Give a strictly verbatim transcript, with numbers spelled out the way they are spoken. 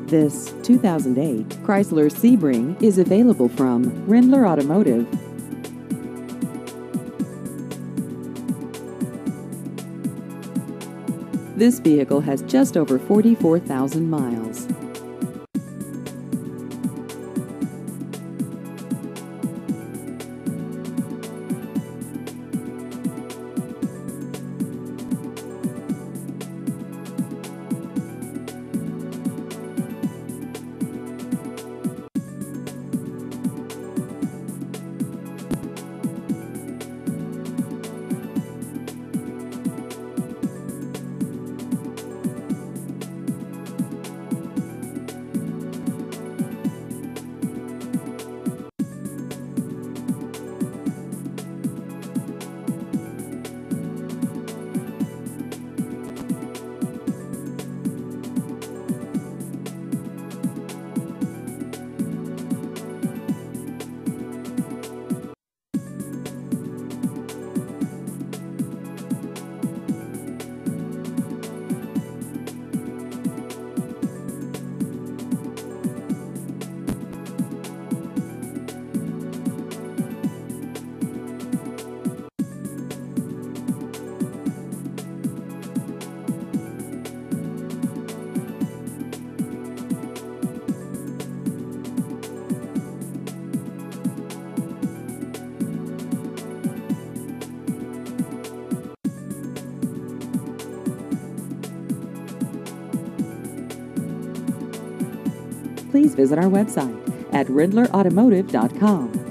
This two thousand eight Chrysler Sebring is available from Rindler Automotive. This vehicle has just over forty-four thousand miles. Please visit our website at rindler automotive dot com.